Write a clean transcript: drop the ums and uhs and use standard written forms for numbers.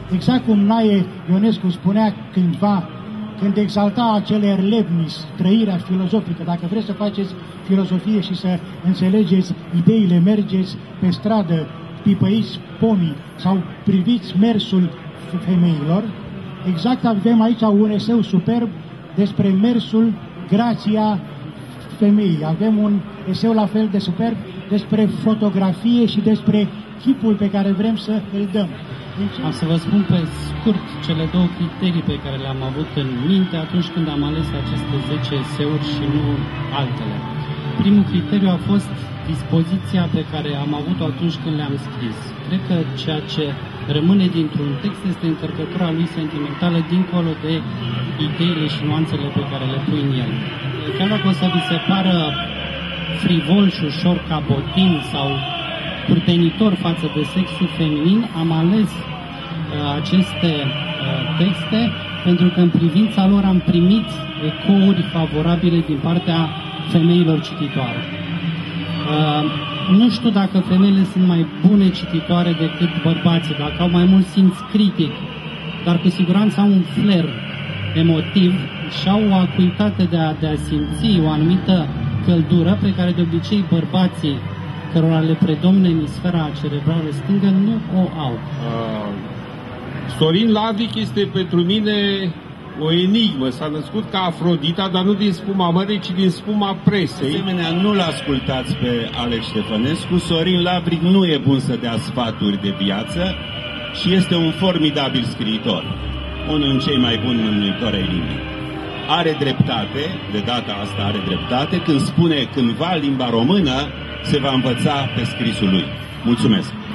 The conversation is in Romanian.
Exact cum Nae Ionescu spunea cândva, când exalta acel erlebnis, trăirea filozofică, dacă vreți să faceți filozofie și să înțelegeți ideile, mergeți pe stradă, pipăiți pomii sau priviți mersul femeilor, exact avem aici un eseu superb despre mersul, grația femeii. Avem un eseu la fel de superb despre fotografie și despre chipul pe care vrem să îl dăm. Am să vă spun pe scurt cele două criterii pe care le-am avut în minte atunci când am ales aceste 10 eseuri și nu altele. Primul criteriu a fost dispoziția pe care am avut-o atunci când le-am scris. Cred că ceea ce rămâne dintr-un text este încărcătura lui sentimentală dincolo de ideile și nuanțele pe care le pui în el. Chiar dacă o să vi se pară frivol și ușor cabotin sau purtenitor față de sexul feminin, am ales aceste texte pentru că în privința lor am primit ecouri favorabile din partea femeilor cititoare. Nu știu dacă femeile sunt mai bune cititoare decât bărbații, dacă au mai mult simț critic, dar cu siguranță au un flair emotiv și au o acuitate de a simți o anumită căldură pe care de obicei bărbații cărora le predomine emisfera cerebrală stângă nu o au. Sorin Lavric este pentru mine o enigmă. S-a născut ca Afrodita, dar nu din spuma mării, ci din spuma presei. De asemenea, nu-l ascultați pe Alex Ștefănescu. Sorin Lavric nu e bun să dea sfaturi de viață și este un formidabil scriitor. Unul din cei mai buni mânuitori ai limbii. Are dreptate, de data asta are dreptate, când spune cândva limba română se va învăța pe scrisul lui. Mulțumesc!